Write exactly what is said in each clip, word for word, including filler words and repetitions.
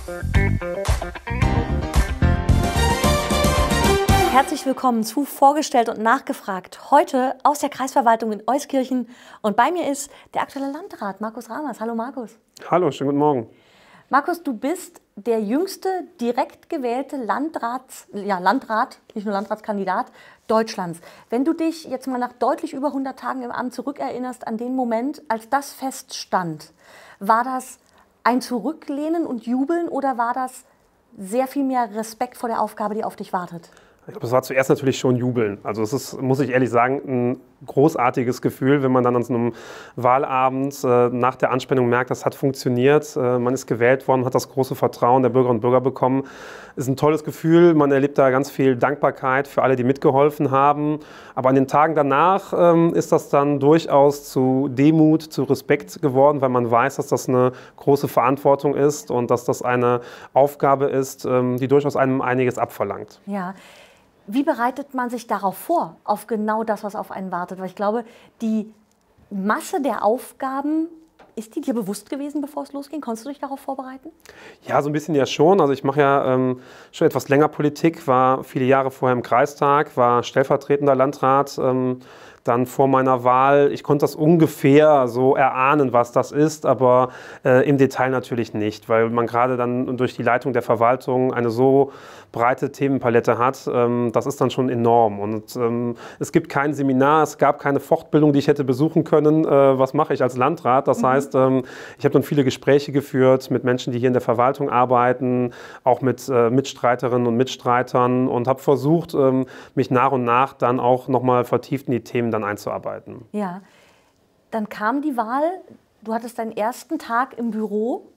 Herzlich willkommen zu Vorgestellt und Nachgefragt. Heute aus der Kreisverwaltung in Euskirchen. Und bei mir ist der aktuelle Landrat, Markus Ramers. Hallo Markus. Hallo, schönen guten Morgen. Markus, du bist der jüngste direkt gewählte Landrats, ja, Landrat, nicht nur Landratskandidat Deutschlands. Wenn du dich jetzt mal nach deutlich über hundert Tagen im Amt zurückerinnerst an den Moment, als das feststand, war das ein Zurücklehnen und Jubeln oder war das sehr viel mehr Respekt vor der Aufgabe, die auf dich wartet? Ich glaube, es war zuerst natürlich schon Jubeln. Also es ist, muss ich ehrlich sagen, ein großartiges Gefühl, wenn man dann an so einem Wahlabend äh, nach der Anspannung merkt, das hat funktioniert, äh, man ist gewählt worden, hat das große Vertrauen der Bürgerinnen und Bürger bekommen. Ist ein tolles Gefühl, man erlebt da ganz viel Dankbarkeit für alle, die mitgeholfen haben. Aber an den Tagen danach ähm, ist das dann durchaus zu Demut, zu Respekt geworden, weil man weiß, dass das eine große Verantwortung ist und dass das eine Aufgabe ist, ähm, die durchaus einem einiges abverlangt. Ja. Wie bereitet man sich darauf vor, auf genau das, was auf einen wartet? Weil ich glaube, die Masse der Aufgaben, ist die dir bewusst gewesen, bevor es losging? Konntest du dich darauf vorbereiten? Ja, so ein bisschen ja schon. Also ich mache ja ähm, schon etwas länger Politik, war viele Jahre vorher im Kreistag, war stellvertretender Landrat. Ähm, Dann vor meiner Wahl, ich konnte das ungefähr so erahnen, was das ist, aber äh, im Detail natürlich nicht, weil man gerade dann durch die Leitung der Verwaltung eine so breite Themenpalette hat, ähm, das ist dann schon enorm. Und ähm, es gibt kein Seminar, es gab keine Fortbildung, die ich hätte besuchen können, äh, was mache ich als Landrat. Das mhm. heißt, ähm, ich habe dann viele Gespräche geführt mit Menschen, die hier in der Verwaltung arbeiten, auch mit äh, Mitstreiterinnen und Mitstreitern und habe versucht, ähm, mich nach und nach dann auch nochmal vertieft in die Themen dann einzuarbeiten. Ja, dann kam die Wahl, du hattest deinen ersten Tag im Büro,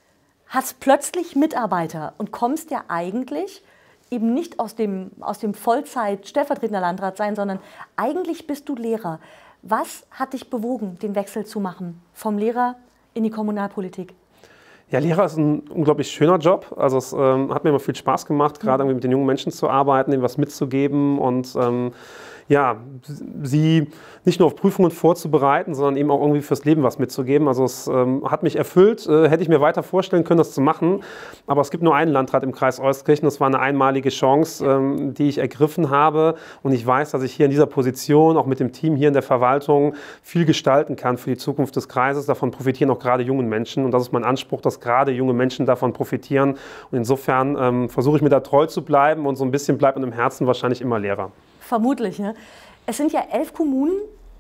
hast plötzlich Mitarbeiter und kommst ja eigentlich eben nicht aus dem, aus dem Vollzeit-stellvertretender Landrat sein, sondern eigentlich bist du Lehrer. Was hat dich bewogen, den Wechsel zu machen vom Lehrer in die Kommunalpolitik? Ja, Lehrer ist ein unglaublich schöner Job. Also es ähm, hat mir immer viel Spaß gemacht, gerade mit den jungen Menschen zu arbeiten, ihnen was mitzugeben und ähm, ja, sie nicht nur auf Prüfungen vorzubereiten, sondern eben auch irgendwie fürs Leben was mitzugeben. Also es ähm, hat mich erfüllt, äh, hätte ich mir weiter vorstellen können, das zu machen. Aber es gibt nur einen Landrat im Kreis Euskirchen. Das war eine einmalige Chance, ähm, die ich ergriffen habe. Und ich weiß, dass ich hier in dieser Position, auch mit dem Team hier in der Verwaltung, viel gestalten kann für die Zukunft des Kreises. Davon profitieren auch gerade junge Menschen. Und das ist mein Anspruch, dass gerade junge Menschen davon profitieren. Und insofern ähm, versuche ich mir da treu zu bleiben und so ein bisschen bleibt man im Herzen wahrscheinlich immer Lehrer. Vermutlich. Ne? Es sind ja elf Kommunen,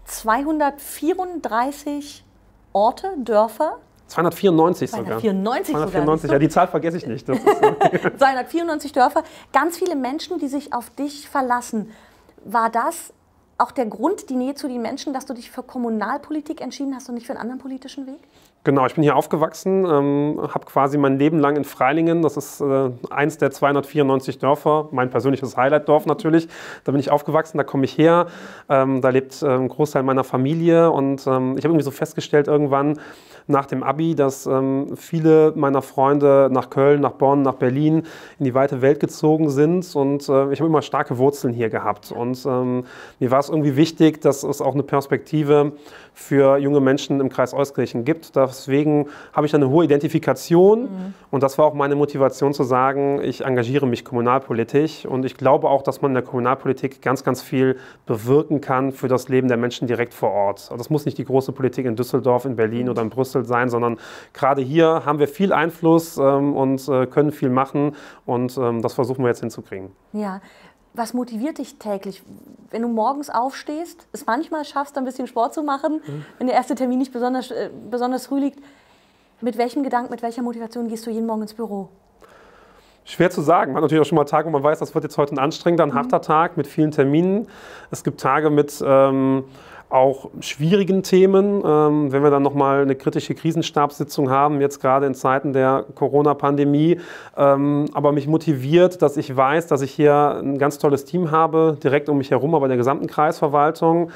zweihundertvierunddreißig Orte, Dörfer. zweihundertvierundneunzig sogar. zweihundertvierundneunzig, zweihundertvierundneunzig, ja, die Zahl vergesse ich nicht. Das ist zweihundertvierundneunzig Dörfer, ganz viele Menschen, die sich auf dich verlassen. War das auch der Grund, die Nähe zu den Menschen, dass du dich für Kommunalpolitik entschieden hast und nicht für einen anderen politischen Weg? Genau, ich bin hier aufgewachsen, ähm, habe quasi mein Leben lang in Freilingen, das ist äh, eins der zweihundertvierundneunzig Dörfer, mein persönliches Highlight-Dorf natürlich, da bin ich aufgewachsen, da komme ich her, ähm, da lebt äh, ein Großteil meiner Familie und ähm, ich habe irgendwie so festgestellt irgendwann nach dem Abi, dass ähm, viele meiner Freunde nach Köln, nach Bonn, nach Berlin in die weite Welt gezogen sind und äh, ich habe immer starke Wurzeln hier gehabt und ähm, mir war es irgendwie wichtig, dass es auch eine Perspektive für junge Menschen im Kreis Euskirchen gibt. Deswegen habe ich eine hohe Identifikation mhm. und das war auch meine Motivation zu sagen, ich engagiere mich kommunalpolitisch und ich glaube auch, dass man in der Kommunalpolitik ganz, ganz viel bewirken kann für das Leben der Menschen direkt vor Ort. Also das muss nicht die große Politik in Düsseldorf, in Berlin mhm. oder in Brüssel sein, sondern gerade hier haben wir viel Einfluss ähm, und äh, können viel machen und ähm, das versuchen wir jetzt hinzukriegen. Ja. Was motiviert dich täglich, wenn du morgens aufstehst, es manchmal schaffst, ein bisschen Sport zu machen, mhm. wenn der erste Termin nicht besonders, äh, besonders früh liegt? Mit welchem Gedanken, mit welcher Motivation gehst du jeden Morgen ins Büro? Schwer zu sagen. Man hat natürlich auch schon mal Tage, wo man weiß, das wird jetzt heute ein anstrengender, ein mhm. harter Tag mit vielen Terminen. Es gibt Tage mit ähm, auch schwierigen Themen, ähm, wenn wir dann nochmal eine kritische Krisenstabssitzung haben, jetzt gerade in Zeiten der Corona-Pandemie. Ähm, aber mich motiviert, dass ich weiß, dass ich hier ein ganz tolles Team habe, direkt um mich herum, aber in der gesamten Kreisverwaltung.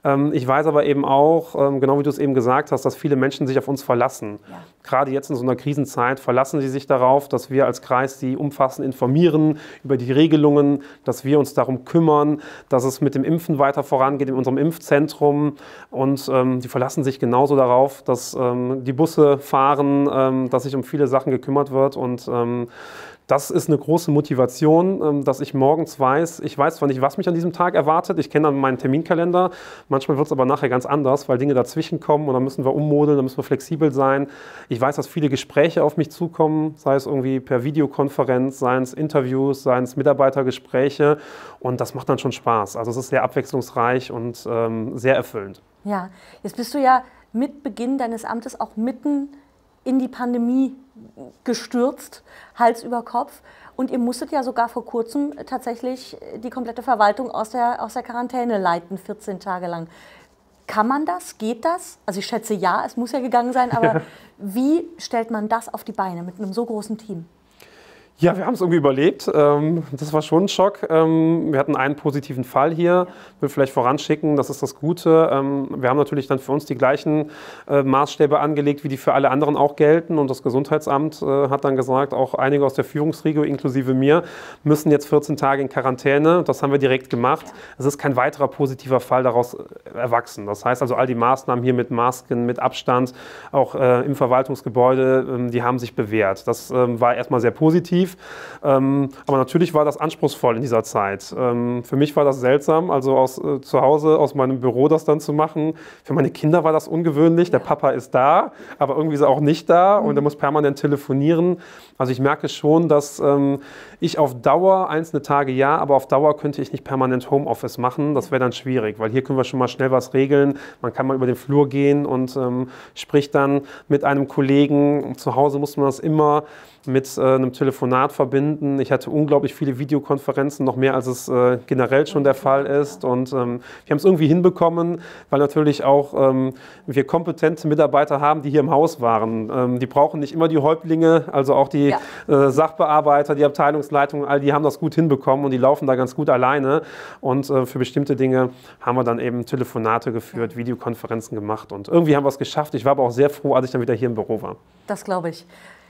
Ähm, ich weiß aber eben auch, ähm, genau wie du es eben gesagt hast, dass viele Menschen sich auf uns verlassen. Ja. Gerade jetzt in so einer Krisenzeit verlassen sie sich darauf, dass wir als Kreis sie umfassend informieren über die Regelungen, dass wir uns darum kümmern, dass es mit dem Impfen weiter vorangeht in unserem Impfzentrum. Und ähm, die verlassen sich genauso darauf, dass ähm, die Busse fahren, ähm, dass sich um viele Sachen gekümmert wird. Und ähm, das ist eine große Motivation, dass ich morgens weiß, ich weiß zwar nicht, was mich an diesem Tag erwartet, ich kenne dann meinen Terminkalender, manchmal wird es aber nachher ganz anders, weil Dinge dazwischen kommen und dann müssen wir ummodeln, dann müssen wir flexibel sein. Ich weiß, dass viele Gespräche auf mich zukommen, sei es irgendwie per Videokonferenz, seien es Interviews, seien es Mitarbeitergespräche und das macht dann schon Spaß. Also es ist sehr abwechslungsreich und ähm, sehr erfüllend. Ja, jetzt bist du ja mit Beginn deines Amtes auch mitten in die Pandemie gestürzt, Hals über Kopf. Und ihr musstet ja sogar vor kurzem tatsächlich die komplette Verwaltung aus der, aus der Quarantäne leiten, vierzehn Tage lang. Kann man das? Geht das? Also ich schätze ja, es muss ja gegangen sein, aber ja. Wie stellt man das auf die Beine mit einem so großen Team? Ja, wir haben es irgendwie überlebt. Das war schon ein Schock. Wir hatten einen positiven Fall hier. Ich will vielleicht voranschicken, das ist das Gute. Wir haben natürlich dann für uns die gleichen Maßstäbe angelegt, wie die für alle anderen auch gelten. Und das Gesundheitsamt hat dann gesagt, auch einige aus der Führungsriege, inklusive mir, müssen jetzt vierzehn Tage in Quarantäne. Das haben wir direkt gemacht. Es ist kein weiterer positiver Fall daraus erwachsen. Das heißt also, all die Maßnahmen hier mit Masken, mit Abstand, auch im Verwaltungsgebäude, die haben sich bewährt. Das war erstmal sehr positiv. Ähm, aber natürlich war das anspruchsvoll in dieser Zeit. Ähm, für mich war das seltsam, also aus, äh, zu Hause, aus meinem Büro das dann zu machen. Für meine Kinder war das ungewöhnlich. Der Papa ist da, aber irgendwie ist er auch nicht da und er muss permanent telefonieren. Also ich merke schon, dass ähm, ich auf Dauer, einzelne Tage ja, aber auf Dauer könnte ich nicht permanent Homeoffice machen. Das wäre dann schwierig, weil hier können wir schon mal schnell was regeln. Man kann mal über den Flur gehen und ähm, spricht dann mit einem Kollegen. Zu Hause muss man das immer mit äh, einem Telefonat verbinden. Ich hatte unglaublich viele Videokonferenzen, noch mehr als es äh, generell schon der Fall ist. Und ähm, wir haben es irgendwie hinbekommen, weil natürlich auch ähm, wir kompetente Mitarbeiter haben, die hier im Haus waren. Ähm, die brauchen nicht immer die Häuptlinge, also auch die ja. äh, Sachbearbeiter, die Abteilungsleitungen, all die haben das gut hinbekommen und die laufen da ganz gut alleine. Und äh, für bestimmte Dinge haben wir dann eben Telefonate geführt, Videokonferenzen gemacht und irgendwie haben wir es geschafft. Ich war aber auch sehr froh, als ich dann wieder hier im Büro war. Das glaube ich.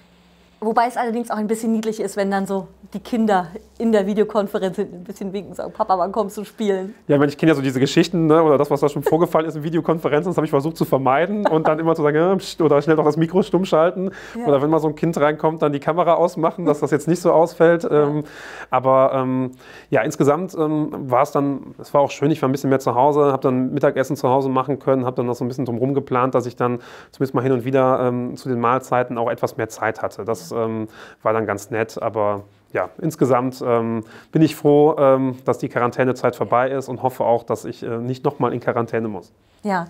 Wobei es allerdings auch ein bisschen niedlich ist, wenn dann so die Kinder in der Videokonferenz ein bisschen winken und sagen, Papa, wann kommst du spielen? Ja, ich kenne ja so diese Geschichten, ne, oder das, was da schon vorgefallen ist in Videokonferenzen, das habe ich versucht zu vermeiden und dann immer zu sagen, ja, pst, oder schnell doch das Mikro stumm schalten. Ja. Oder wenn mal so ein Kind reinkommt, dann die Kamera ausmachen, dass das jetzt nicht so ausfällt. Ja. Ähm, aber ähm, ja, insgesamt ähm, war es dann, es war auch schön, ich war ein bisschen mehr zu Hause, habe dann Mittagessen zu Hause machen können, habe dann noch so ein bisschen drumherum geplant, dass ich dann zumindest mal hin und wieder ähm, zu den Mahlzeiten auch etwas mehr Zeit hatte. Das ähm, war dann ganz nett, aber ja, insgesamt ähm, bin ich froh, ähm, dass die Quarantänezeit vorbei ist und hoffe auch, dass ich äh, nicht nochmal in Quarantäne muss. Ja.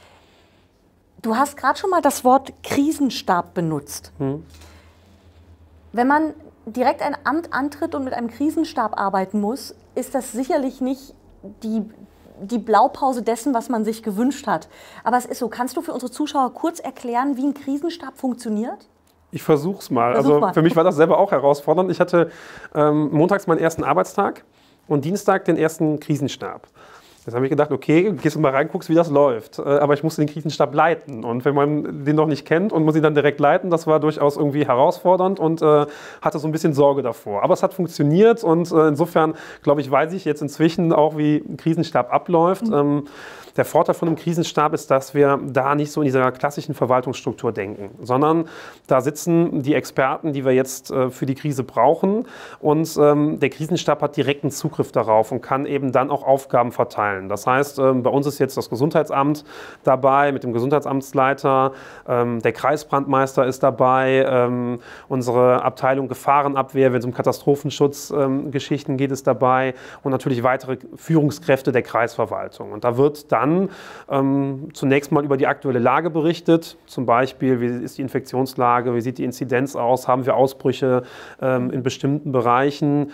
Du hast gerade schon mal das Wort Krisenstab benutzt. Hm. Wenn man direkt ein Amt antritt und mit einem Krisenstab arbeiten muss, ist das sicherlich nicht die, die Blaupause dessen, was man sich gewünscht hat. Aber es ist so. Kannst du für unsere Zuschauer kurz erklären, wie ein Krisenstab funktioniert? Ich versuche es mal. Versuch also mal. Für mich war das selber auch herausfordernd. Ich hatte ähm, montags meinen ersten Arbeitstag und Dienstag den ersten Krisenstab. Jetzt habe ich gedacht, okay, gehst du mal rein, guckst, wie das läuft. Äh, aber ich musste den Krisenstab leiten. Und wenn man den noch nicht kennt und muss ihn dann direkt leiten, das war durchaus irgendwie herausfordernd und äh, hatte so ein bisschen Sorge davor. Aber es hat funktioniert und äh, insofern, glaube ich, weiß ich jetzt inzwischen auch, wie ein Krisenstab abläuft. Mhm. Ähm, Der Vorteil von einem Krisenstab ist, dass wir da nicht so in dieser klassischen Verwaltungsstruktur denken, sondern da sitzen die Experten, die wir jetzt äh, für die Krise brauchen. Und ähm, der Krisenstab hat direkten Zugriff darauf und kann eben dann auch Aufgaben verteilen. Das heißt, ähm, bei uns ist jetzt das Gesundheitsamt dabei mit dem Gesundheitsamtsleiter, ähm, der Kreisbrandmeister ist dabei, ähm, unsere Abteilung Gefahrenabwehr, wenn es um Katastrophenschutzgeschichten ähm, geht, ist dabei und natürlich weitere Führungskräfte der Kreisverwaltung. Und da wird dann Dann ähm, zunächst mal über die aktuelle Lage berichtet, zum Beispiel, wie ist die Infektionslage, wie sieht die Inzidenz aus, haben wir Ausbrüche ähm, in bestimmten Bereichen.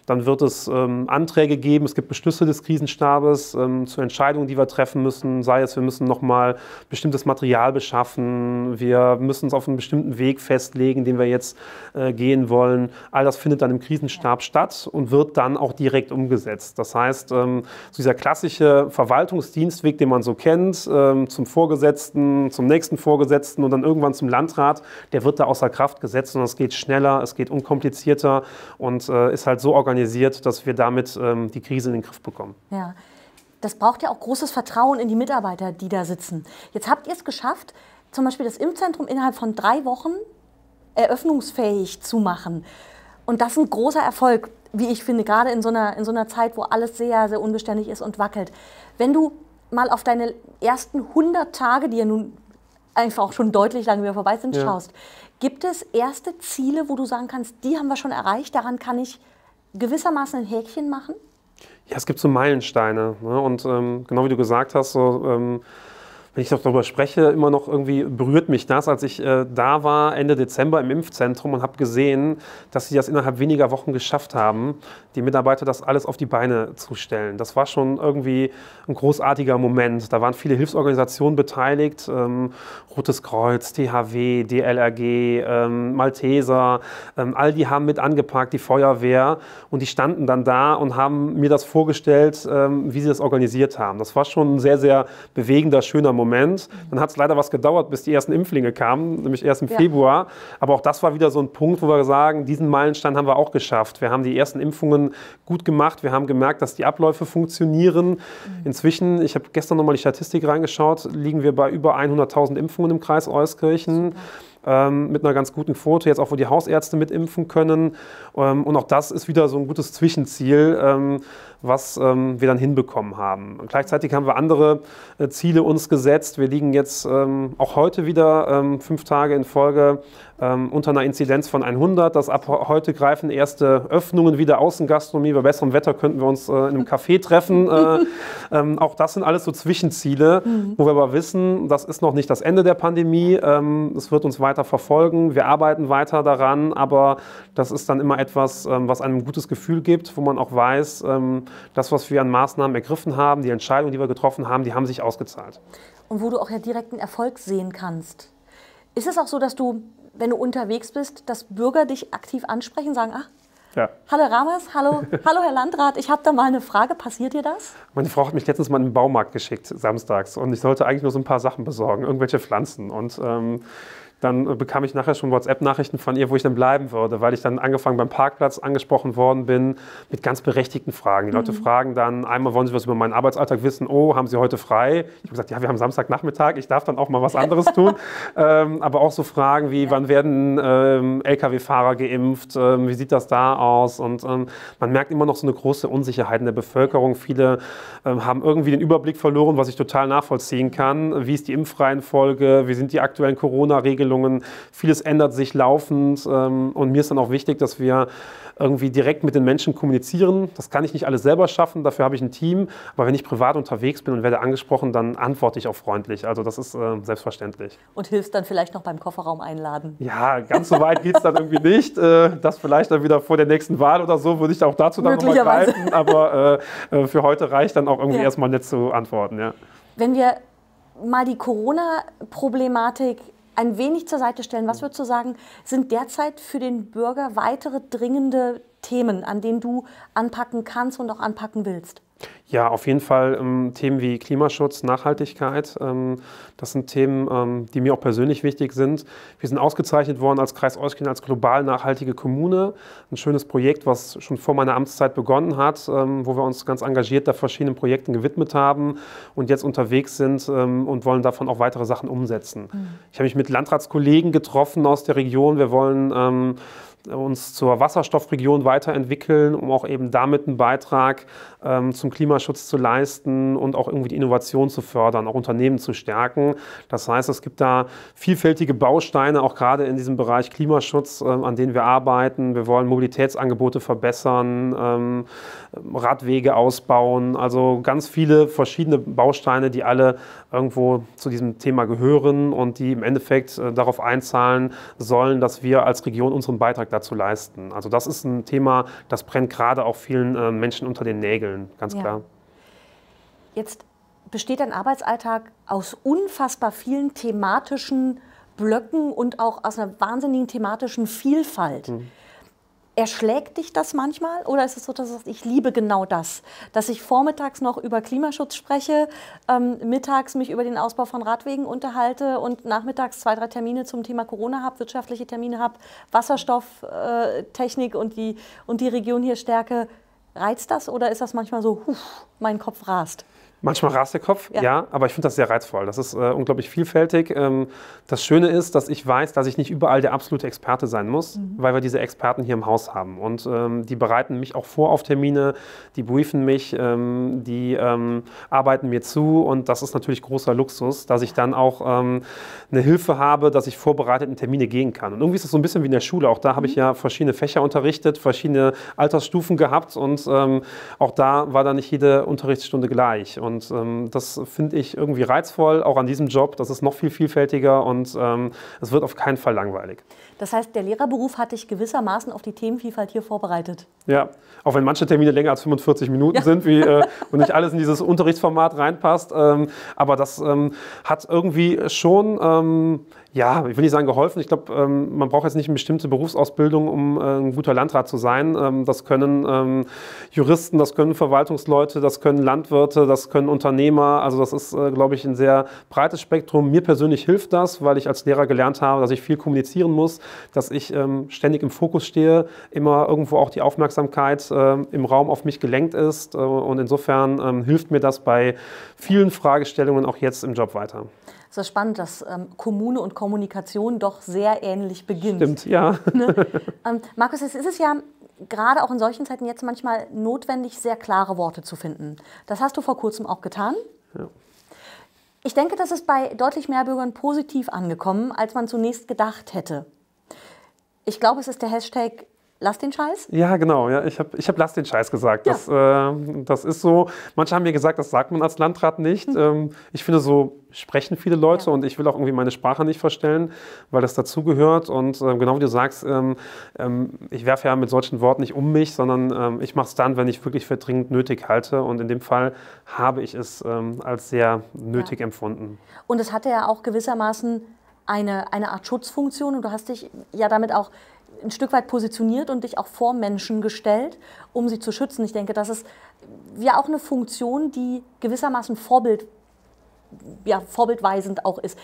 Dann wird es ähm, Anträge geben, es gibt Beschlüsse des Krisenstabes ähm, zu Entscheidungen, die wir treffen müssen. Sei es, wir müssen nochmal bestimmtes Material beschaffen, wir müssen uns auf einen bestimmten Weg festlegen, den wir jetzt äh, gehen wollen. All das findet dann im Krisenstab statt und wird dann auch direkt umgesetzt. Das heißt, ähm, so dieser klassische Verwaltungsdienstweg, den man so kennt, ähm, zum Vorgesetzten, zum nächsten Vorgesetzten und dann irgendwann zum Landrat, der wird da außer Kraft gesetzt und es geht schneller, es geht unkomplizierter und äh, ist halt so organisiert, dass wir damit ähm, die Krise in den Griff bekommen. Ja, das braucht ja auch großes Vertrauen in die Mitarbeiter, die da sitzen. Jetzt habt ihr es geschafft, zum Beispiel das Impfzentrum innerhalb von drei Wochen eröffnungsfähig zu machen. Und das ist ein großer Erfolg, wie ich finde, gerade in so einer, in so einer Zeit, wo alles sehr, sehr unbeständig ist und wackelt. Wenn du mal auf deine ersten hundert Tage, die ja nun einfach auch schon deutlich lang wieder vorbei sind, ja. schaust, gibt es erste Ziele, wo du sagen kannst, die haben wir schon erreicht, daran kann ich gewissermaßen ein Häkchen machen? Ja, es gibt so Meilensteine. Ne? Und ähm, genau wie du gesagt hast, so, ähm, wenn ich darüber spreche, immer noch irgendwie berührt mich das, als ich äh, da war, Ende Dezember im Impfzentrum und habe gesehen, dass sie das innerhalb weniger Wochen geschafft haben, die Mitarbeiter das alles auf die Beine zu stellen. Das war schon irgendwie ein großartiger Moment. Da waren viele Hilfsorganisationen beteiligt, ähm, Rotes Kreuz, T H W, D L R G, ähm, Malteser, ähm, all die haben mit angepackt, die Feuerwehr, und die standen dann da und haben mir das vorgestellt, ähm, wie sie das organisiert haben. Das war schon ein sehr, sehr bewegender, schöner Moment. Dann hat es leider was gedauert, bis die ersten Impflinge kamen, nämlich erst im ja. Februar. Aber auch das war wieder so ein Punkt, wo wir sagen, diesen Meilenstein haben wir auch geschafft. Wir haben die ersten Impfungen gut gemacht. Wir haben gemerkt, dass die Abläufe funktionieren. Mhm. Inzwischen, ich habe gestern nochmal die Statistik reingeschaut, liegen wir bei über hunderttausend Impfungen im Kreis Euskirchen. Ähm, mit einer ganz guten Quote, jetzt auch, wo die Hausärzte mitimpfen können. Ähm, und auch das ist wieder so ein gutes Zwischenziel, ähm, was ähm, wir dann hinbekommen haben. Und gleichzeitig haben wir andere äh, Ziele uns gesetzt. Wir liegen jetzt ähm, auch heute wieder ähm, fünf Tage in Folge ähm, unter einer Inzidenz von hundert. Das ab heute greifen erste Öffnungen wieder, Außengastronomie. Bei besserem Wetter könnten wir uns äh, in einem Café treffen. Äh, ähm, auch das sind alles so Zwischenziele, mhm. wo wir aber wissen, das ist noch nicht das Ende der Pandemie. Ähm, es wird uns weiter verfolgen. Wir arbeiten weiter daran, aber das ist dann immer etwas, ähm, was einem ein gutes Gefühl gibt, wo man auch weiß, ähm, das, was wir an Maßnahmen ergriffen haben, die Entscheidungen, die wir getroffen haben, die haben sich ausgezahlt. Und wo du auch ja direkten Erfolg sehen kannst. Ist es auch so, dass du, wenn du unterwegs bist, dass Bürger dich aktiv ansprechen, sagen, ach, ja. Hallo Ramers, hallo, hallo Herr Landrat, ich habe da mal eine Frage, passiert dir das? Meine Frau hat mich letztens mal in den Baumarkt geschickt, samstags, und ich sollte eigentlich nur so ein paar Sachen besorgen, irgendwelche Pflanzen, und ähm, dann bekam ich nachher schon WhatsApp-Nachrichten von ihr, wo ich dann bleiben würde, weil ich dann angefangen beim Parkplatz angesprochen worden bin mit ganz berechtigten Fragen. Die Leute mhm. fragen dann, einmal wollen sie was über meinen Arbeitsalltag wissen, oh, haben sie heute frei? Ich habe gesagt, ja, wir haben Samstagnachmittag, ich darf dann auch mal was anderes tun. ähm, aber auch so Fragen wie, wann werden ähm, L K W-Fahrer geimpft, ähm, wie sieht das da aus? Und ähm, man merkt immer noch so eine große Unsicherheit in der Bevölkerung. Viele ähm, haben irgendwie den Überblick verloren, was ich total nachvollziehen kann. Wie ist die Impfreihenfolge? Wie sind die aktuellen Corona-Regelungen? Vieles ändert sich laufend, ähm, und mir ist dann auch wichtig, dass wir irgendwie direkt mit den Menschen kommunizieren. Das kann ich nicht alles selber schaffen, dafür habe ich ein Team. Aber wenn ich privat unterwegs bin und werde angesprochen, dann antworte ich auch freundlich. Also das ist äh, selbstverständlich. Und hilfst dann vielleicht noch beim Kofferraum einladen? Ja, ganz so weit geht es dann irgendwie nicht. Äh, das vielleicht dann wieder vor der nächsten Wahl oder so, würde ich auch dazu dann nochmal greifen. Aber äh, für heute reicht dann auch irgendwie ja. erstmal nett zu antworten. Ja. Wenn wir mal die Corona-Problematik ein wenig zur Seite stellen. Was würdest du sagen, sind derzeit für den Bürger weitere dringende Themen, an denen du anpacken kannst und auch anpacken willst? Ja, auf jeden Fall ähm, Themen wie Klimaschutz, Nachhaltigkeit. Ähm, das sind Themen, ähm, die mir auch persönlich wichtig sind. Wir sind ausgezeichnet worden als Kreis Euskirchen als global nachhaltige Kommune. Ein schönes Projekt, was schon vor meiner Amtszeit begonnen hat, ähm, wo wir uns ganz engagiert da verschiedenen Projekten gewidmet haben und jetzt unterwegs sind ähm, und wollen davon auch weitere Sachen umsetzen. Mhm. Ich habe mich mit Landratskollegen getroffen aus der Region. Wir wollen ähm, uns zur Wasserstoffregion weiterentwickeln, um auch eben damit einen Beitrag ähm, zum Klimaschutz zu leisten und auch irgendwie die Innovation zu fördern, auch Unternehmen zu stärken. Das heißt, es gibt da vielfältige Bausteine, auch gerade in diesem Bereich Klimaschutz, ähm, an denen wir arbeiten. Wir wollen Mobilitätsangebote verbessern, ähm, Radwege ausbauen, also ganz viele verschiedene Bausteine, die alle irgendwo zu diesem Thema gehören und die im Endeffekt äh, darauf einzahlen sollen, dass wir als Region unseren Beitrag Beitrag dazu leisten. Also das ist ein Thema, das brennt gerade auch vielen äh, Menschen unter den Nägeln, ganz Ja. klar. Jetzt besteht dein Arbeitsalltag aus unfassbar vielen thematischen Blöcken und auch aus einer wahnsinnigen thematischen Vielfalt. Mhm. Erschlägt dich das manchmal oder ist es so, dass du sagst, ich liebe genau das, dass ich vormittags noch über Klimaschutz spreche, ähm, mittags mich über den Ausbau von Radwegen unterhalte und nachmittags zwei, drei Termine zum Thema Corona habe, wirtschaftliche Termine habe, Wasserstofftechnik äh, und, die, und die Region hier stärke. Reizt das oder ist das manchmal so, huf, mein Kopf rast? Manchmal rast der Kopf, ja, ja, aber ich finde das sehr reizvoll. Das ist äh, unglaublich vielfältig. Ähm, das Schöne ist, dass ich weiß, dass ich nicht überall der absolute Experte sein muss, mhm. weil wir diese Experten hier im Haus haben. Und ähm, die bereiten mich auch vor auf Termine, die briefen mich, ähm, die ähm, arbeiten mir zu. Und das ist natürlich großer Luxus, dass ich dann auch ähm, eine Hilfe habe, dass ich vorbereitet in Termine gehen kann. Und irgendwie ist es so ein bisschen wie in der Schule. Auch da mhm. habe ich ja verschiedene Fächer unterrichtet, verschiedene Altersstufen gehabt. Und ähm, auch da war dann nicht jede Unterrichtsstunde gleich. Und ähm, das finde ich irgendwie reizvoll, auch an diesem Job. Das ist noch viel vielfältiger und ähm, es wird auf keinen Fall langweilig. Das heißt, der Lehrerberuf hat dich gewissermaßen auf die Themenvielfalt hier vorbereitet? Ja, auch wenn manche Termine länger als fünfundvierzig Minuten ja. sind wie, äh, und nicht alles in dieses Unterrichtsformat reinpasst. Ähm, aber das ähm, hat irgendwie schon, ähm, ja, ich will nicht sagen geholfen. Ich glaube, ähm, man braucht jetzt nicht eine bestimmte Berufsausbildung, um äh, ein guter Landrat zu sein. Ähm, das können ähm, Juristen, das können Verwaltungsleute, das können Landwirte, das können Unternehmer. Also das ist, äh, glaube ich, ein sehr breites Spektrum. Mir persönlich hilft das, weil ich als Lehrer gelernt habe, dass ich viel kommunizieren muss, dass ich ähm, ständig im Fokus stehe, immer irgendwo auch die Aufmerksamkeit äh, im Raum auf mich gelenkt ist. Äh, und insofern ähm, hilft mir das bei vielen Fragestellungen auch jetzt im Job weiter. Es ist spannend, dass ähm, Kommune und Kommunikation doch sehr ähnlich beginnt. Stimmt, ja. Ne? ähm, Markus, es ist es ja gerade auch in solchen Zeiten jetzt manchmal notwendig, sehr klare Worte zu finden. Das hast du vor kurzem auch getan. Ja. Ich denke, das ist bei deutlich mehr Bürgern positiv angekommen, als man zunächst gedacht hätte. Ich glaube, es ist der Hashtag Lass den Scheiß? Ja, genau. Ja. Ich habe ich hab Lass den Scheiß gesagt. Ja. Das, äh, das ist so. Manche haben mir gesagt, das sagt man als Landrat nicht. Mhm. Ähm, ich finde, so sprechen viele Leute ja. und ich will auch irgendwie meine Sprache nicht verstellen, weil das dazugehört. Und äh, genau wie du sagst, ähm, ähm, ich werfe ja mit solchen Worten nicht um mich, sondern ähm, ich mache es dann, wenn ich wirklich für dringend nötig halte. Und in dem Fall habe ich es ähm, als sehr nötig ja. empfunden. Und es hatte ja auch gewissermaßen eine, eine Art Schutzfunktion und du hast dich ja damit auch ein Stück weit positioniert und dich auch vor Menschen gestellt, um sie zu schützen. Ich denke, das ist ja auch eine Funktion, die gewissermaßen Vorbild, ja, vorbildweisend auch ist.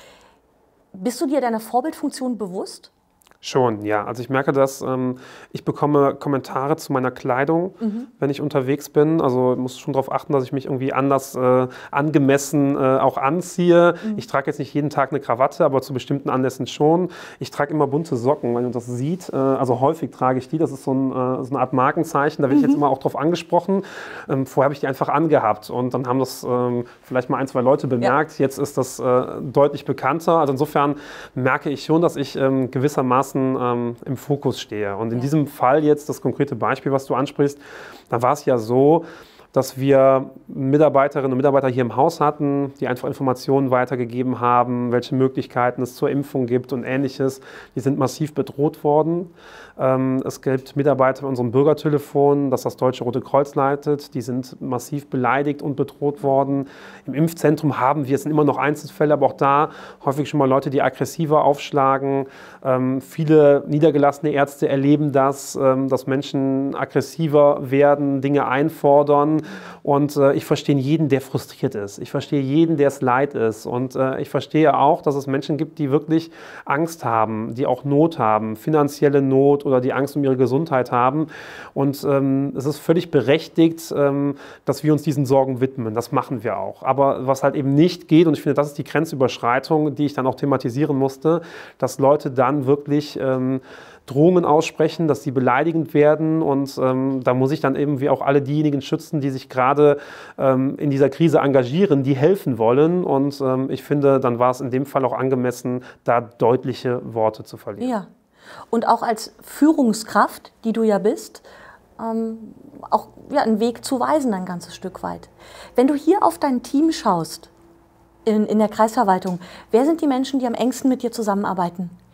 Bist du dir deiner Vorbildfunktion bewusst? Schon, ja. Also ich merke, dass ähm, ich bekomme Kommentare zu meiner Kleidung, mhm. wenn ich unterwegs bin. Also ich muss schon darauf achten, dass ich mich irgendwie anders äh, angemessen äh, auch anziehe. Mhm. Ich trage jetzt nicht jeden Tag eine Krawatte, aber zu bestimmten Anlässen schon. Ich trage immer bunte Socken, wenn man das sieht. Äh, also häufig trage ich die. Das ist so, ein, äh, so eine Art Markenzeichen. Da werde mhm. ich jetzt immer auch drauf angesprochen. Ähm, vorher habe ich die einfach angehabt und dann haben das ähm, vielleicht mal ein, zwei Leute bemerkt. Ja. Jetzt ist das äh, deutlich bekannter. Also insofern merke ich schon, dass ich ähm, gewissermaßen Ähm, im Fokus stehe. Und in ja. diesem Fall jetzt, das konkrete Beispiel, was du ansprichst, da war es ja so, dass wir Mitarbeiterinnen und Mitarbeiter hier im Haus hatten, die einfach Informationen weitergegeben haben, welche Möglichkeiten es zur Impfung gibt und Ähnliches. Die sind massiv bedroht worden. Ähm, es gibt Mitarbeiter bei unserem Bürgertelefon, das das Deutsche Rote Kreuz leitet. Die sind massiv beleidigt und bedroht worden. Im Impfzentrum haben wir, es sind immer noch Einzelfälle, aber auch da häufig schon mal Leute, die aggressiver aufschlagen. Ähm, viele niedergelassene Ärzte erleben das, ähm, dass Menschen aggressiver werden, Dinge einfordern. Und äh, ich verstehe jeden, der frustriert ist. Ich verstehe jeden, der es leid ist. Und äh, ich verstehe auch, dass es Menschen gibt, die wirklich Angst haben, die auch Not haben, finanzielle Not oder die Angst um ihre Gesundheit haben. Und ähm, es ist völlig berechtigt, ähm, dass wir uns diesen Sorgen widmen. Das machen wir auch. Aber was halt eben nicht geht, und ich finde, das ist die Grenzüberschreitung, die ich dann auch thematisieren musste, dass Leute dann wirklich ähm, Drohungen aussprechen, dass sie beleidigend werden und ähm, da muss ich dann eben wie auch alle diejenigen schützen, die sich gerade ähm, in dieser Krise engagieren, die helfen wollen und ähm, ich finde, dann war es in dem Fall auch angemessen, da deutliche Worte zu verlieren. Ja, und auch als Führungskraft, die du ja bist, ähm, auch ja, einen Weg zu weisen, ein ganzes Stück weit. Wenn du hier auf dein Team schaust, in, in der Kreisverwaltung, wer sind die Menschen, die am engsten mit dir zusammenarbeiten?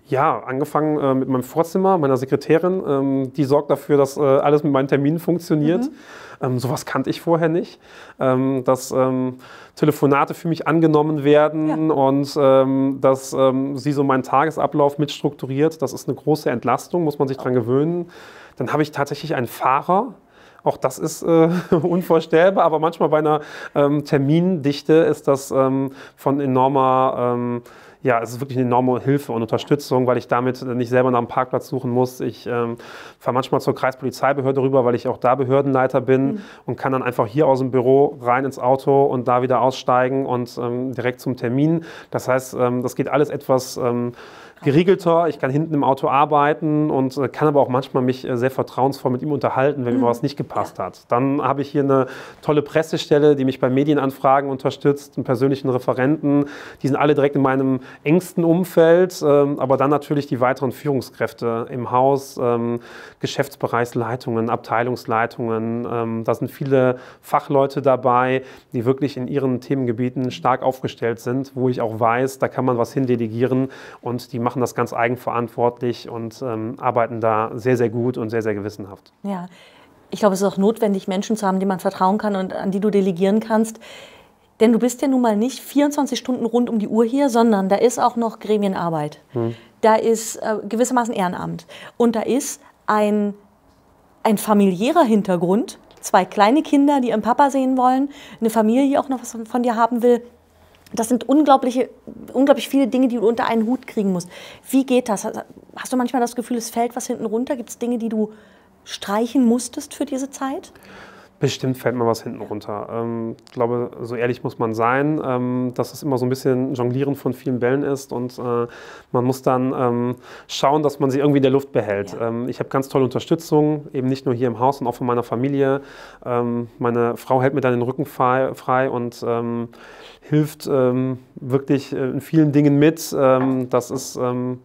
Ja, angefangen äh, mit meinem Vorzimmer, meiner Sekretärin. Ähm, die sorgt dafür, dass äh, alles mit meinen Terminen funktioniert. Mhm. Ähm, sowas kannte ich vorher nicht. Ähm, dass ähm, Telefonate für mich angenommen werden ja. und ähm, dass ähm, sie so meinen Tagesablauf mitstrukturiert. Das ist eine große Entlastung, muss man sich dran gewöhnen. Dann habe ich tatsächlich einen Fahrer. Auch das ist äh, unvorstellbar, aber manchmal bei einer ähm, Termindichte ist das ähm, von enormer... Ähm, Ja, es ist wirklich eine enorme Hilfe und Unterstützung, weil ich damit nicht selber nach einem Parkplatz suchen muss. Ich ähm, fahre manchmal zur Kreispolizeibehörde rüber, weil ich auch da Behördenleiter bin mhm. und kann dann einfach hier aus dem Büro rein ins Auto und da wieder aussteigen und ähm, direkt zum Termin. Das heißt, ähm, das geht alles etwas ähm, geriegelter. Ich kann hinten im Auto arbeiten und äh, kann aber auch manchmal mich äh, sehr vertrauensvoll mit ihm unterhalten, wenn mhm. mir was nicht gepasst ja. hat. Dann habe ich hier eine tolle Pressestelle, die mich bei Medienanfragen unterstützt, einen persönlichen Referenten. Die sind alle direkt in meinem engsten Umfeld, ähm, aber dann natürlich die weiteren Führungskräfte im Haus, ähm, Geschäftsbereichsleitungen, Abteilungsleitungen. Ähm, da sind viele Fachleute dabei, die wirklich in ihren Themengebieten stark aufgestellt sind, wo ich auch weiß, da kann man was hindelegieren und die machen das ganz eigenverantwortlich und ähm, arbeiten da sehr, sehr gut und sehr, sehr gewissenhaft. Ja, ich glaube, es ist auch notwendig, Menschen zu haben, denen man vertrauen kann und an die du delegieren kannst. Denn du bist ja nun mal nicht vierundzwanzig Stunden rund um die Uhr hier, sondern da ist auch noch Gremienarbeit. Hm. Da ist äh, gewissermaßen Ehrenamt. Und da ist ein, ein familiärer Hintergrund. Zwei kleine Kinder, die ihren Papa sehen wollen. Eine Familie, die auch noch was von dir haben will. Das sind unglaubliche, unglaublich viele Dinge, die du unter einen Hut kriegen musst. Wie geht das? Hast du manchmal das Gefühl, es fällt was hinten runter? Gibt es Dinge, die du streichen musstest für diese Zeit? Bestimmt fällt mal was hinten runter. Ähm, ich glaube, so ehrlich muss man sein, ähm, dass es immer so ein bisschen Jonglieren von vielen Bällen ist und äh, man muss dann ähm, schauen, dass man sie irgendwie in der Luft behält. Ja. Ähm, ich habe ganz tolle Unterstützung, eben nicht nur hier im Haus, sondern auch von meiner Familie. Ähm, meine Frau hält mir dann den Rücken frei, frei und ähm, hilft ähm, wirklich in vielen Dingen mit. Ähm, das ist ähm,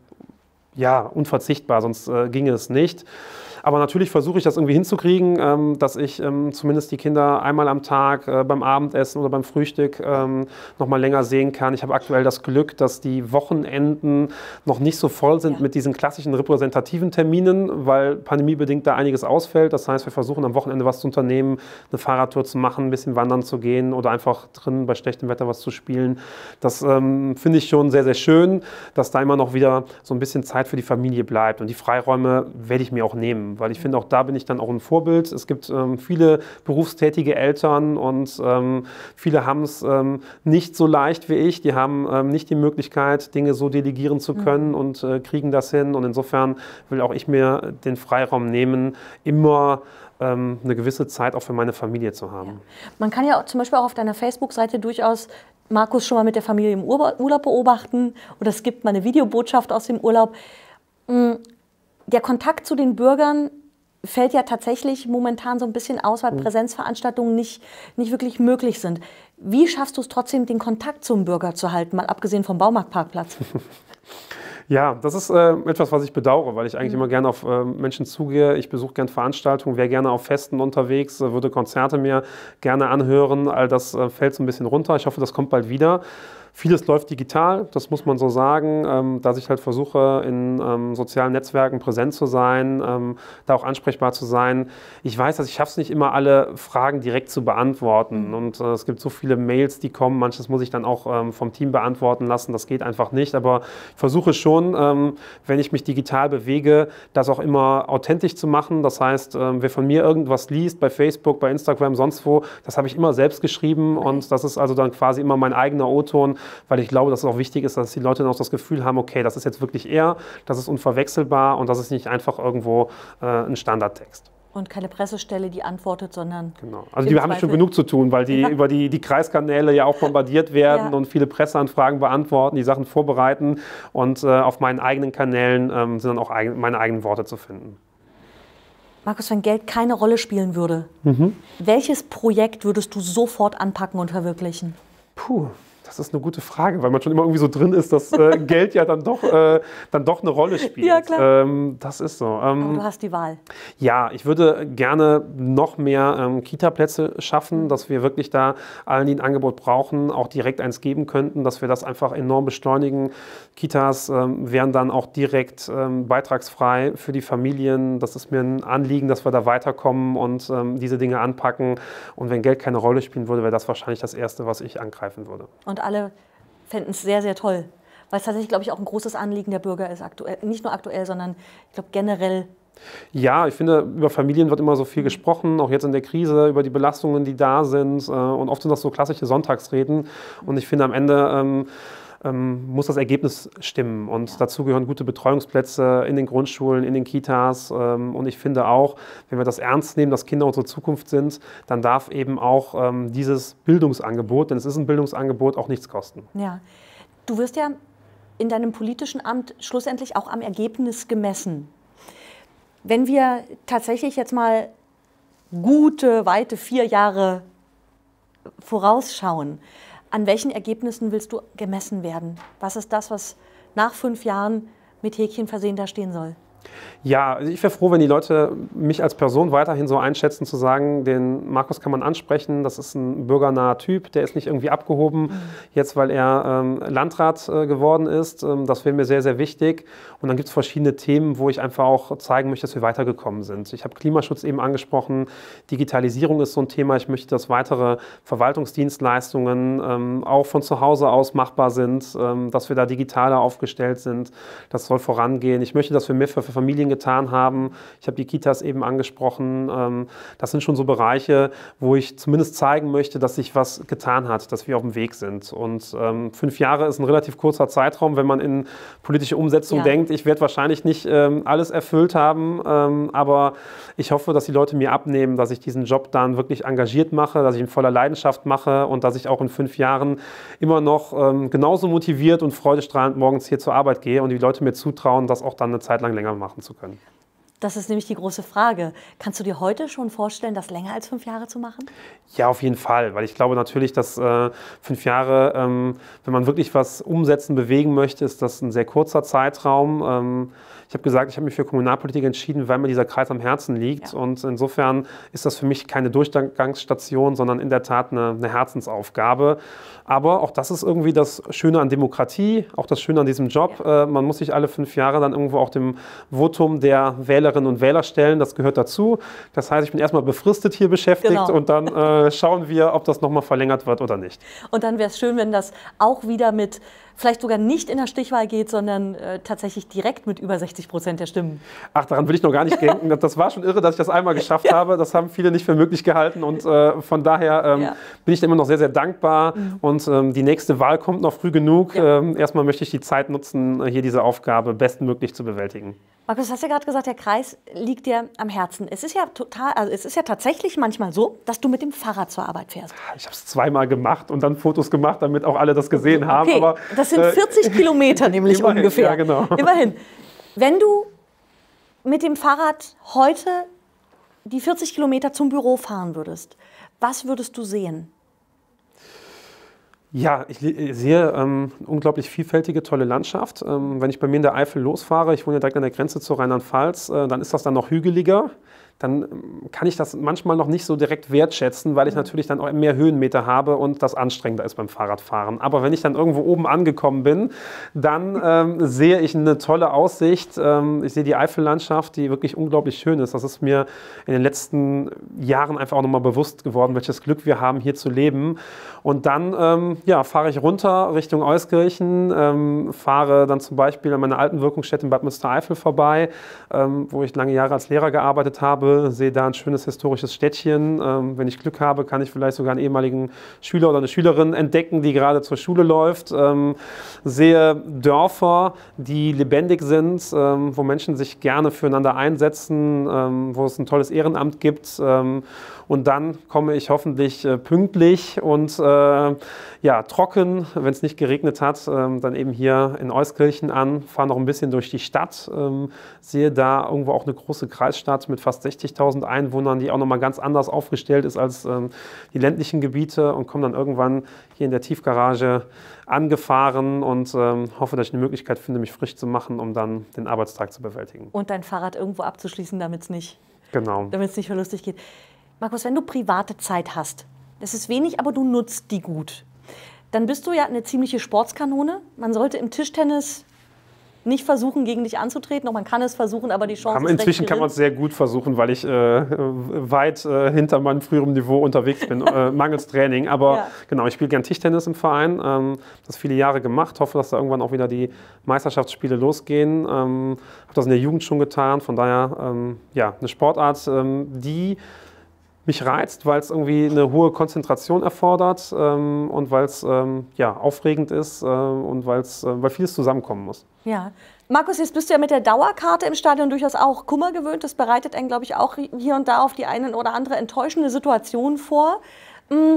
ja unverzichtbar, sonst äh, ginge es nicht. Aber natürlich versuche ich das irgendwie hinzukriegen, ähm, dass ich ähm, zumindest die Kinder einmal am Tag äh, beim Abendessen oder beim Frühstück ähm, noch mal länger sehen kann. Ich habe aktuell das Glück, dass die Wochenenden noch nicht so voll sind ja. mit diesen klassischen repräsentativen Terminen, weil pandemiebedingt da einiges ausfällt. Das heißt, wir versuchen am Wochenende was zu unternehmen, eine Fahrradtour zu machen, ein bisschen wandern zu gehen oder einfach drin bei schlechtem Wetter was zu spielen. Das ähm, finde ich schon sehr, sehr schön, dass da immer noch wieder so ein bisschen Zeit für die Familie bleibt. Und die Freiräume werde ich mir auch nehmen. Weil ich finde, auch da bin ich dann auch ein Vorbild. Es gibt ähm, viele berufstätige Eltern und ähm, viele haben es ähm, nicht so leicht wie ich. Die haben ähm, nicht die Möglichkeit, Dinge so delegieren zu können mhm. und äh, kriegen das hin. Und insofern will auch ich mir den Freiraum nehmen, immer ähm, eine gewisse Zeit auch für meine Familie zu haben. Ja. Man kann ja auch, zum Beispiel auch auf deiner Facebook-Seite durchaus Markus schon mal mit der Familie im Urlaub beobachten oder es gibt mal eine Videobotschaft aus dem Urlaub. Der Kontakt zu den Bürgern fällt ja tatsächlich momentan so ein bisschen aus, weil Präsenzveranstaltungen nicht, nicht wirklich möglich sind. Wie schaffst du es trotzdem, den Kontakt zum Bürger zu halten, mal abgesehen vom Baumarktparkplatz? Ja, das ist äh, etwas, was ich bedauere, weil ich eigentlich mhm. immer gerne auf äh, Menschen zugehe. Ich besuche gerne Veranstaltungen, wäre gerne auf Festen unterwegs, äh, würde Konzerte mir gerne anhören. All das äh, fällt so ein bisschen runter. Ich hoffe, das kommt bald wieder. Vieles läuft digital, das muss man so sagen, ähm, dass ich halt versuche, in ähm, sozialen Netzwerken präsent zu sein, ähm, da auch ansprechbar zu sein. Ich weiß, dass ich schaffe es nicht immer, alle Fragen direkt zu beantworten. Mhm. Und äh, es gibt so viele Mails, die kommen, manches muss ich dann auch ähm, vom Team beantworten lassen, das geht einfach nicht. Aber ich versuche schon, ähm, wenn ich mich digital bewege, das auch immer authentisch zu machen. Das heißt, ähm, wer von mir irgendwas liest, bei Facebook, bei Instagram, sonst wo, das habe ich immer selbst geschrieben und das ist also dann quasi immer mein eigener O-Ton, weil ich glaube, dass es auch wichtig ist, dass die Leute dann auch das Gefühl haben, okay, das ist jetzt wirklich er, das ist unverwechselbar und das ist nicht einfach irgendwo äh, ein Standardtext. Und keine Pressestelle, die antwortet, sondern... Genau. Also die haben schon genug zu tun, weil die ja. über die, die Kreiskanäle ja auch bombardiert werden ja. und viele Presseanfragen beantworten, die Sachen vorbereiten und äh, auf meinen eigenen Kanälen ähm, sind dann auch eigen, meine eigenen Worte zu finden. Markus, wenn Geld keine Rolle spielen würde, mhm. welches Projekt würdest du sofort anpacken und verwirklichen? Puh, Das ist eine gute Frage, weil man schon immer irgendwie so drin ist, dass äh, Geld ja dann doch, äh, dann doch eine Rolle spielt. Ja, klar. Ähm, das ist so. Ähm, Aber du hast die Wahl. Ja, ich würde gerne noch mehr ähm, Kita-Plätze schaffen, dass wir wirklich da allen, die ein Angebot brauchen, auch direkt eins geben könnten, dass wir das einfach enorm beschleunigen. Kitas ähm, wären dann auch direkt ähm, beitragsfrei für die Familien. Das ist mir ein Anliegen, dass wir da weiterkommen und ähm, diese Dinge anpacken. Und wenn Geld keine Rolle spielen würde, wäre das wahrscheinlich das Erste, was ich angreifen würde. Und alle fänden es sehr, sehr toll. Weil es tatsächlich, glaube ich, auch ein großes Anliegen der Bürger ist, aktuell, nicht nur aktuell, sondern ich glaube generell. Ja, ich finde, über Familien wird immer so viel gesprochen, auch jetzt in der Krise, über die Belastungen, die da sind. Und oft sind das so klassische Sonntagsreden. Und ich finde, am Ende ähm, ähm, muss das Ergebnis stimmen. Und ja. dazu gehören gute Betreuungsplätze in den Grundschulen, in den Kitas. Ähm, und ich finde auch, wenn wir das ernst nehmen, dass Kinder unsere Zukunft sind, dann darf eben auch ähm, dieses Bildungsangebot, denn es ist ein Bildungsangebot, auch nichts kosten. Ja, du wirst ja in deinem politischen Amt schlussendlich auch am Ergebnis gemessen. Wenn wir tatsächlich jetzt mal gute, weite vier Jahre vorausschauen, an welchen Ergebnissen willst du gemessen werden? Was ist das, was nach fünf Jahren mit Häkchen versehen da stehen soll? Ja, also ich wäre froh, wenn die Leute mich als Person weiterhin so einschätzen, zu sagen, den Markus kann man ansprechen, das ist ein bürgernaher Typ, der ist nicht irgendwie abgehoben, mhm. jetzt weil er ähm, Landrat äh, geworden ist. Ähm, das wäre mir sehr, sehr wichtig. Und dann gibt es verschiedene Themen, wo ich einfach auch zeigen möchte, dass wir weitergekommen sind. Ich habe Klimaschutz eben angesprochen, Digitalisierung ist so ein Thema. Ich möchte, dass weitere Verwaltungsdienstleistungen ähm, auch von zu Hause aus machbar sind, ähm, dass wir da digitaler aufgestellt sind. Das soll vorangehen. Ich möchte, dass wir mehr für Familien getan haben. Ich habe die Kitas eben angesprochen. Das sind schon so Bereiche, wo ich zumindest zeigen möchte, dass sich was getan hat, dass wir auf dem Weg sind. Und ähm, fünf Jahre ist ein relativ kurzer Zeitraum, wenn man in politische Umsetzung ja. denkt. Ich werde wahrscheinlich nicht ähm, alles erfüllt haben, ähm, aber ich hoffe, dass die Leute mir abnehmen, dass ich diesen Job dann wirklich engagiert mache, dass ich ihn voller Leidenschaft mache und dass ich auch in fünf Jahren immer noch ähm, genauso motiviert und freudestrahlend morgens hier zur Arbeit gehe und die Leute mir zutrauen, das auch dann eine Zeit lang länger machen zu können. Das ist nämlich die große Frage. Kannst du dir heute schon vorstellen, das länger als fünf Jahre zu machen? Ja, auf jeden Fall, weil ich glaube natürlich, dass äh, fünf Jahre, ähm, wenn man wirklich was umsetzen, bewegen möchte, ist das ein sehr kurzer Zeitraum. Ähm, ich habe gesagt, ich habe mich für Kommunalpolitik entschieden, weil mir dieser Kreis am Herzen liegt. Ja. Und insofern ist das für mich keine Durchgangsstation, sondern in der Tat eine, eine Herzensaufgabe. Aber auch das ist irgendwie das Schöne an Demokratie, auch das Schöne an diesem Job. Ja. Äh, man muss sich alle fünf Jahre dann irgendwo auch dem Votum der Wählerinnen und Wähler stellen. Das gehört dazu. Das heißt, ich bin erstmal befristet hier beschäftigt genau. und dann äh, schauen wir, ob das nochmal verlängert wird oder nicht. Und dann wäre es schön, wenn das auch wieder mit, vielleicht sogar nicht in der Stichwahl geht, sondern äh, tatsächlich direkt mit über sechzig Prozent der Stimmen. Ach, daran will ich noch gar nicht denken. Das war schon irre, dass ich das einmal geschafft ja. habe. Das haben viele nicht für möglich gehalten. Und äh, von daher ähm, ja. bin ich immer noch sehr, sehr dankbar. Mhm. Und ähm, die nächste Wahl kommt noch früh genug. Ja. Ähm, erstmal möchte ich die Zeit nutzen, hier diese Aufgabe bestmöglich zu bewältigen. Markus, du hast ja gerade gesagt, der Kreis liegt dir am Herzen. Es ist ja total, also es ist ja tatsächlich manchmal so, dass du mit dem Fahrrad zur Arbeit fährst. Ich habe es zweimal gemacht und dann Fotos gemacht, damit auch alle das gesehen haben. Okay, aber, das sind vierzig äh, Kilometer nämlich immerhin, ungefähr. Ja, genau. Immerhin. Wenn du mit dem Fahrrad heute die vierzig Kilometer zum Büro fahren würdest, was würdest du sehen? Ja, ich sehe ähm, unglaublich vielfältige, tolle Landschaft. Ähm, wenn ich bei mir in der Eifel losfahre, ich wohne ja direkt an der Grenze zu Rheinland-Pfalz, äh, dann ist das dann noch hügeliger. Dann kann ich das manchmal noch nicht so direkt wertschätzen, weil ich natürlich dann auch mehr Höhenmeter habe und das anstrengender ist beim Fahrradfahren. Aber wenn ich dann irgendwo oben angekommen bin, dann ähm, sehe ich eine tolle Aussicht. Ähm, ich sehe die Eifellandschaft, die wirklich unglaublich schön ist. Das ist mir in den letzten Jahren einfach auch nochmal bewusst geworden, welches Glück wir haben, hier zu leben. Und dann ähm, ja, fahre ich runter Richtung Euskirchen, ähm, fahre dann zum Beispiel an meiner alten Wirkungsstätte in Bad Münstereifel vorbei, ähm, wo ich lange Jahre als Lehrer gearbeitet habe. Sehe da ein schönes historisches Städtchen. Ähm, wenn ich Glück habe, kann ich vielleicht sogar einen ehemaligen Schüler oder eine Schülerin entdecken, die gerade zur Schule läuft. Ähm, sehe Dörfer, die lebendig sind, ähm, wo Menschen sich gerne füreinander einsetzen, ähm, wo es ein tolles Ehrenamt gibt. Ähm, und dann komme ich hoffentlich äh, pünktlich und äh, ja, trocken, wenn es nicht geregnet hat, ähm, dann eben hier in Euskirchen an, fahre noch ein bisschen durch die Stadt, ähm, sehe da irgendwo auch eine große Kreisstadt mit fast sechzig sechzigtausend Einwohnern, die auch nochmal ganz anders aufgestellt ist als ähm, die ländlichen Gebiete und komme dann irgendwann hier in der Tiefgarage angefahren und ähm, hoffe, dass ich eine Möglichkeit finde, mich frisch zu machen, um dann den Arbeitstag zu bewältigen. Und dein Fahrrad irgendwo abzuschließen, damit es nicht, genau. damit es nicht verlustig geht. Markus, wenn du private Zeit hast, das ist wenig, aber du nutzt die gut, dann bist du ja eine ziemliche Sportskanone. Man sollte im Tischtennis nicht versuchen, gegen dich anzutreten. Auch man kann es versuchen, aber die Chance Aber ist inzwischen recht kann man es sehr gut versuchen, weil ich äh, weit äh, hinter meinem früheren Niveau unterwegs bin, äh, mangels Training. Aber ja. genau, ich spiele gern Tischtennis im Verein. Ähm, das viele Jahre gemacht. Hoffe, dass da irgendwann auch wieder die Meisterschaftsspiele losgehen. Ähm, habe das in der Jugend schon getan. Von daher ähm, ja, eine Sportart, ähm, die mich reizt, weil es irgendwie eine hohe Konzentration erfordert ähm, und weil es ähm, ja, aufregend ist äh, und weil's, äh, weil vieles zusammenkommen muss. Ja. Markus, jetzt bist du ja mit der Dauerkarte im Stadion durchaus auch Kummer gewöhnt. Das bereitet einen, glaube ich, auch hier und da auf die eine oder andere enttäuschende Situation vor. Und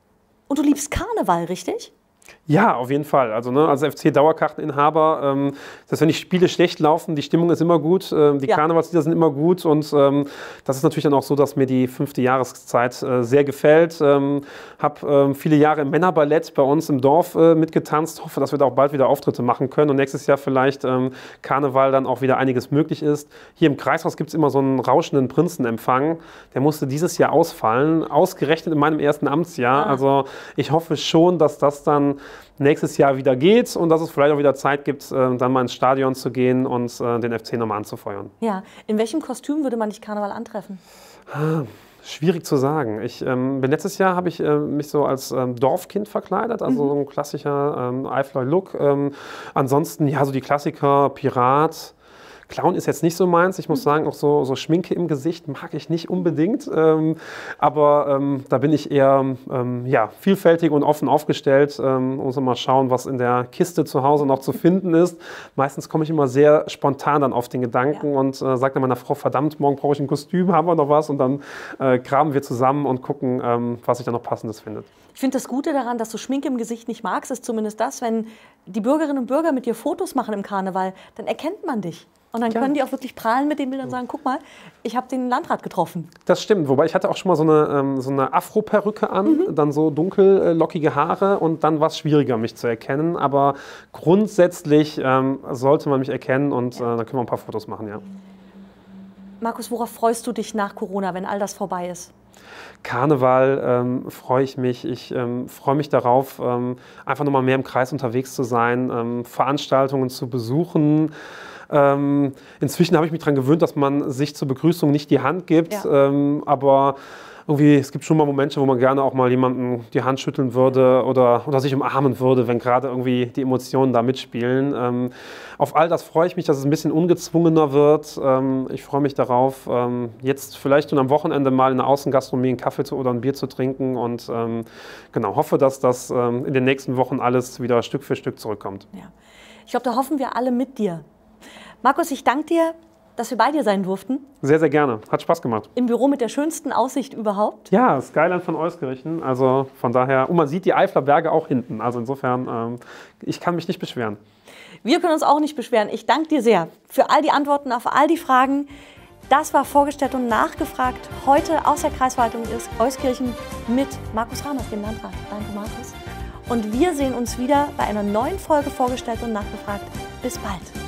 du liebst Karneval, richtig? Ja, auf jeden Fall. Also ne, als F C-Dauerkarteninhaber, ähm, dass wenn die Spiele schlecht laufen, die Stimmung ist immer gut, ähm, die ja. Karnevalslieder sind immer gut und ähm, das ist natürlich dann auch so, dass mir die fünfte Jahreszeit äh, sehr gefällt. Ähm, habe ähm, viele Jahre im Männerballett bei uns im Dorf äh, mitgetanzt, hoffe, dass wir da auch bald wieder Auftritte machen können und nächstes Jahr vielleicht ähm, Karneval dann auch wieder einiges möglich ist. Hier im Kreishaus gibt es immer so einen rauschenden Prinzenempfang, der musste dieses Jahr ausfallen, ausgerechnet in meinem ersten Amtsjahr. Ah. Also ich hoffe schon, dass das dann nächstes Jahr wieder geht und dass es vielleicht auch wieder Zeit gibt, äh, dann mal ins Stadion zu gehen und äh, den F C nochmal anzufeuern. Ja, in welchem Kostüm würde man dich Karneval antreffen? Ah, schwierig zu sagen. Ich, ähm, letztes Jahr habe ich äh, mich so als ähm, Dorfkind verkleidet, also mhm. so ein klassischer ähm, Eifler-Look. Ähm, ansonsten, ja, so die Klassiker, Pirat. Clown ist jetzt nicht so meins. Ich muss sagen, auch so, so Schminke im Gesicht mag ich nicht unbedingt. Ähm, aber ähm, da bin ich eher ähm, ja, vielfältig und offen aufgestellt. Ähm, muss mal schauen, was in der Kiste zu Hause noch zu finden ist. Meistens komme ich immer sehr spontan dann auf den Gedanken ja. und äh, sage dann meiner Frau, verdammt, morgen brauche ich ein Kostüm, haben wir noch was? Und dann äh, graben wir zusammen und gucken, ähm, was sich da noch Passendes findet. Ich finde das Gute daran, dass du Schminke im Gesicht nicht magst, ist zumindest das, wenn die Bürgerinnen und Bürger mit dir Fotos machen im Karneval, dann erkennt man dich. Und dann können ja. die auch wirklich prahlen mit den Bildern und sagen, guck mal, ich habe den Landrat getroffen. Das stimmt, wobei ich hatte auch schon mal so eine, ähm, so eine Afro-Perücke an, mhm. dann so dunkel äh, lockige Haare und dann war es schwieriger, mich zu erkennen. Aber grundsätzlich ähm, sollte man mich erkennen und ja. äh, dann können wir ein paar Fotos machen, ja. Markus, worauf freust du dich nach Corona, wenn all das vorbei ist? Karneval ähm, freue ich mich. Ich ähm, freue mich darauf, ähm, einfach nochmal mehr im Kreis unterwegs zu sein, ähm, Veranstaltungen zu besuchen. Ähm, inzwischen habe ich mich daran gewöhnt, dass man sich zur Begrüßung nicht die Hand gibt, ja. ähm, aber irgendwie, es gibt schon mal Momente, wo man gerne auch mal jemandem die Hand schütteln würde oder, oder sich umarmen würde, wenn gerade irgendwie die Emotionen da mitspielen. Ähm, auf all das freue ich mich, dass es ein bisschen ungezwungener wird. Ähm, ich freue mich darauf, ähm, jetzt vielleicht schon am Wochenende mal in der Außengastronomie einen Kaffee zu, oder ein Bier zu trinken und ähm, genau, hoffe, dass das ähm, in den nächsten Wochen alles wieder Stück für Stück zurückkommt. Ja. Ich glaube, da hoffen wir alle mit dir. Markus, ich danke dir, dass wir bei dir sein durften. Sehr, sehr gerne. Hat Spaß gemacht. Im Büro mit der schönsten Aussicht überhaupt. Ja, Skyline von Euskirchen. Also von daher, und man sieht die Eifler Berge auch hinten. Also insofern, ähm, ich kann mich nicht beschweren. Wir können uns auch nicht beschweren. Ich danke dir sehr für all die Antworten auf all die Fragen. Das war Vorgestellt und Nachgefragt. Heute aus der Kreisverwaltung Euskirchen mit Markus Ramers, dem Landrat. Danke, Markus. Und wir sehen uns wieder bei einer neuen Folge Vorgestellt und Nachgefragt. Bis bald.